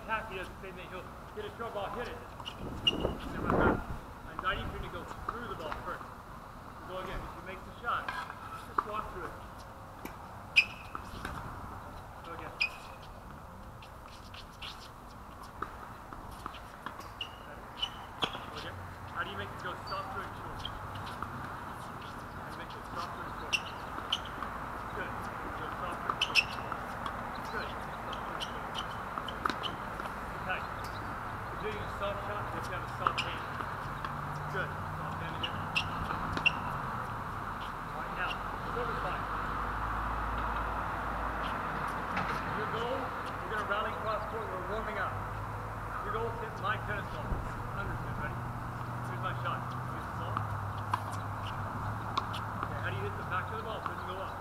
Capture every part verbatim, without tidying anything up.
attack, he does the same thing. He'll get a short ball, hit it. And run back. And I need you to go through the ball first. So go again. If you make the shot, just walk through it. Go again. Go again. How do you make it go softer and short? How do you make it softer and short? Good. Go softer and short. Good. Softer and short. Tight. If you're doing a soft shot, you have to have a soft hand. Good. Soft hand again. Alright, now, service line. Your goal, we're going to rally cross court, we're warming up. Your goal is to hit my tennis ball. Understood, ready? Here's my shot. Here's the ball. Okay, how do you hit the back of the ball when you go up?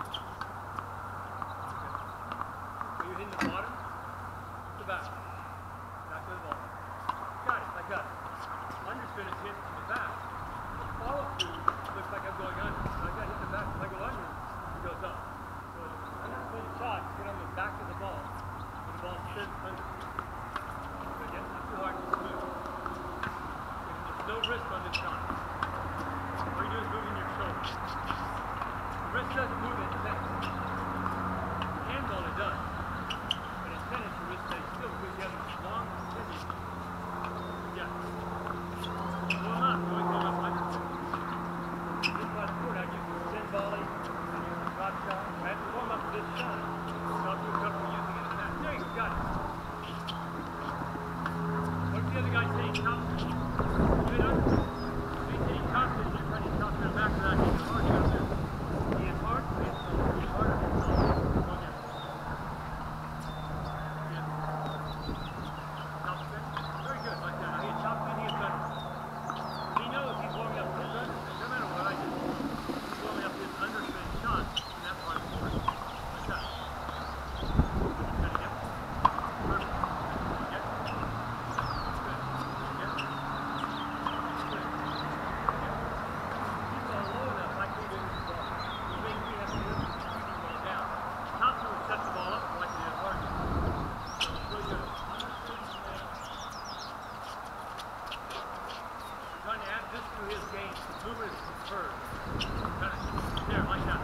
Okay. Are you hitting the bottom? The back. Back of the ball. Got it, like that. Underspin is hit from the back. The follow through looks like I'm going under. So I got to hit the back. If I go under, it goes up. So underspin shot, hit on the back of the ball. When the ball spins under. So again, not too hard, just smooth. There's no wrist on this shot. All you do is moving your shoulder. The wrist doesn't move in tennis. The handball it does. But in tennis, your wrist stays still because you have a long finish. Yeah. Warm up. Going warm up underspin. This part of the court, I use the spin volley. I use the drop shot. I have to warm up this shot. Stop your cover using it in that. There you go. Got it. What's the other guy saying? Top. Good under. If he's hitting top, then you're trying to top in the back of that. He's hard out there. He is hard. He is hard. He is harder than soft. Go again. Again. Top spin. Very good. Like that. Now he top spin, he is better. He knows he's warming up his underspin. No matter what I do, he's warming up his underspin shot in that part of the court. Like that. Again. Again. Perfect. Again. Good. Again. Good. Again. Keep the ball low enough like we do with the ball. You make me have to lift the ball down. Top two will set the ball up like it is hard. So it's really good. Underspin. Trying to add this to his game. The mover is preferred. Kind of there, like that.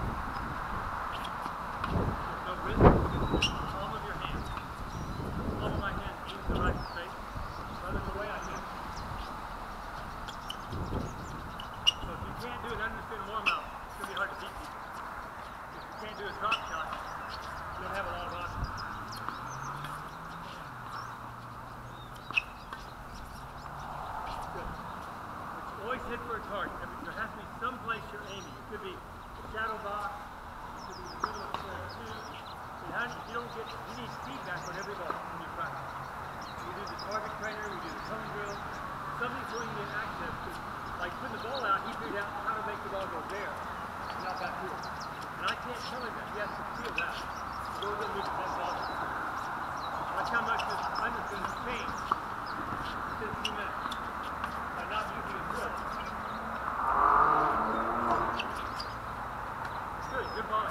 There's no wrist. Palm of your hand. Palm of my hand aims the right space. Other the way I hit. So if you can't do an underspin warm out, it's going to be hard to beat people. If you can't do a drop shot, you don't have a lot of options. Good. Always hit for a target. There has to be some place you're aiming. It could be the shadow box. It could be the middle of square two. It has, you don't get, you need feedback on every ball when you practice. We do the target trainer, we do the cone drill. Something's going to get access to. Like putting the ball out, he figured out how to make the ball go there, not back here. And I can't tell him that. He has to feel that. So go to the loop, that's all. Watch how much this underspin has changed in fifteen minutes. By not using a drill. Good, good ball.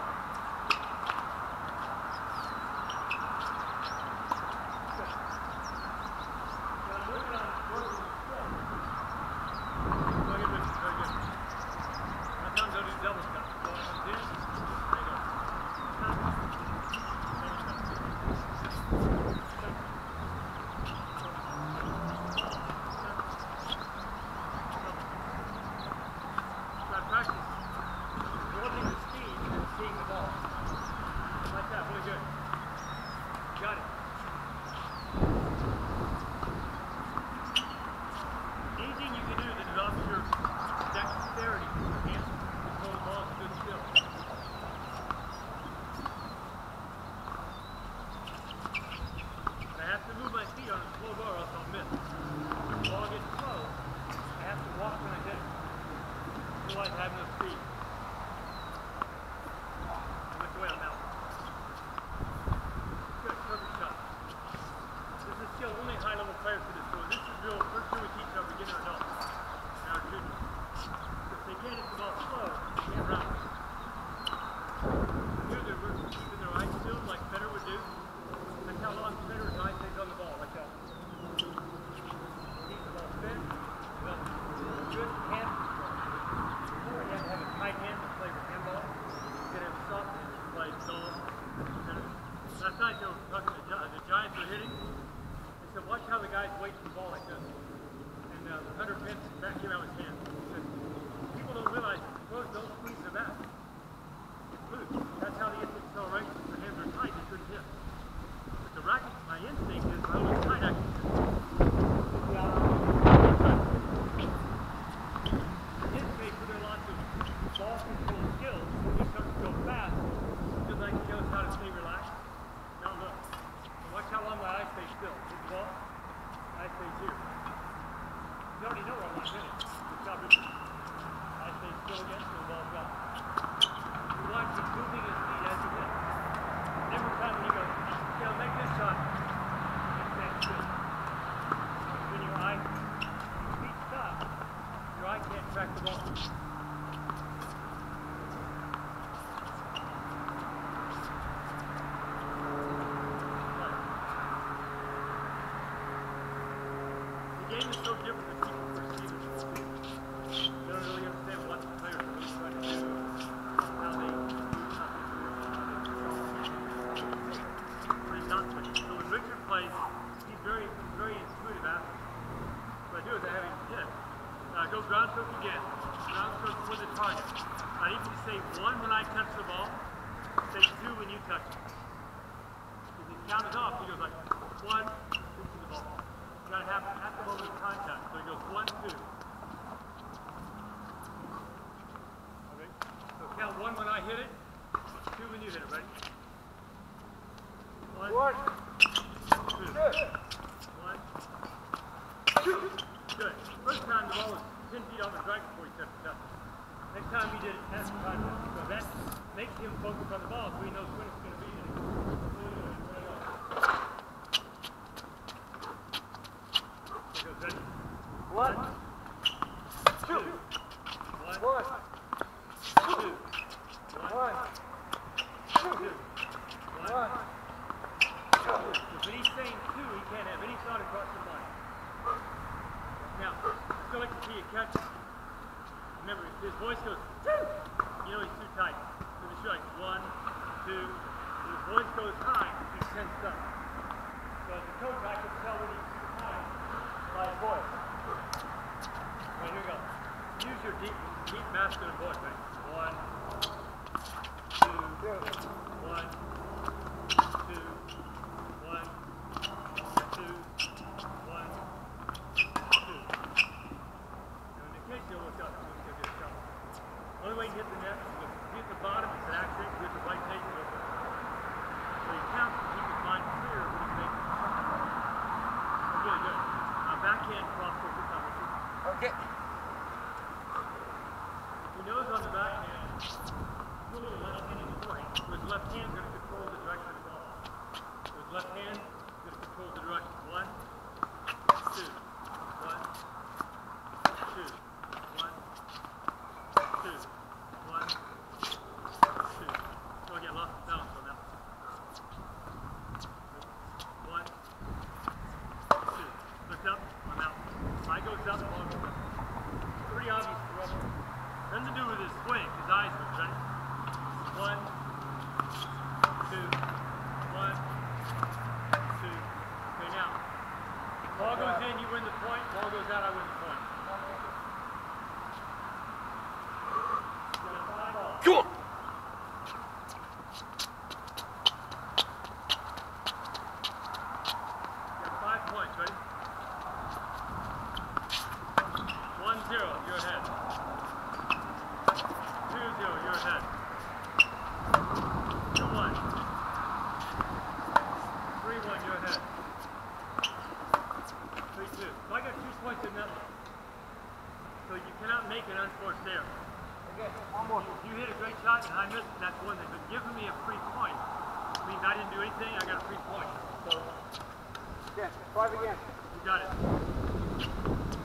Good. Now I'm working on working the stroke. Go ahead, Richard. Very good. Sometimes I'll do double stuff. Go on, comes in. There you go. Stop. Double stuff. Stop. Stop. guy's waiting for the ball like this. And uh, Hunter Pence back came out with his hand. He said, people don't realize pros don't squeeze their back. It's loose. That's how they get the acceleration. Their hands are tight, they couldn't hit. But the racket, my instinct is my little tight action. In his case, there are lots of ball control skills. When he starts to go fast, just like he knows how to stay relaxed. Now look. Watch how long my eye stays still. Hit the ball. Eye stays here. You already know where I'm not hitting. Good job, Richard. Eye stays still again, so the ball's gone. You watch him moving his feet as he hits. Every time when he goes, you know, make this shot, it stands still. When your eye, your feet stop, your eye can't track the ball. The game is so different than people perceive it. They don't really understand what the players are really trying to do, how they do something. And not play. So when Richard plays, he's very, very intuitive athlete. What I do is I have him hit. Uh, go ground stroke again. Ground stroke for the target. I need you to say one when I touch the ball. Say two when you touch it. If he counts off, he goes like one, two to the ball. You gotta have at the moment of contact. So he goes one, two. Okay. So count one when I hit it, two when you hit it, ready? One, one. Two. Good. One, two. Good. First time the ball was ten feet off the strike before he touched it up. Next time he did it, that's the time. So that makes him focus on the ball so he knows when it's gonna be. Ready? One, two, one, one, two, one, two, one, two. If he's saying two, he can't have any thought across his mind. Now, I still like to see you catch. Remember, if his voice goes two, you know he's too tight. So just like one, two. If his voice goes high, he's tensed up. So as a coach, I can tell when he's too high. By voice. Right, here we go. Use your deep, deep masculine voice, right? One, two, one, two, one, two, one, two. Now in the case you'll look up, you'll get a shot. Only way you hit the net is to be at the bottom, it's an accident, you hit the right take, you open. So you count to keep his mind clear when he's making the shot. That's really good. Backhand cross court this time. Okay. He knows on the backhand, he's a little left-handed beforehand. So his left hand is going to control the direction of the ball. So his left hand is going to control the direction. One, two, one, two, one, two, one, two. So I get lost of balance on that one. One, two. Look up. Eye goes up, ball goes up. Pretty obvious for Russell. Nothing to do with his swing, his eyes move, right? One, two, one, two. Okay, now. Ball goes in, you win the point. Ball goes out, I win the point. Come on! You got five points, ready? One zero, you're ahead. Two zero, you're ahead. Two one. Three one, you're ahead. Three two. So I got two points in that one. So you cannot make an unforced error. Okay, one more. If you hit a great shot and I missed it, that's one thing. But giving me a free point means I didn't do anything, I got a free point. So, yeah, five again. You got it.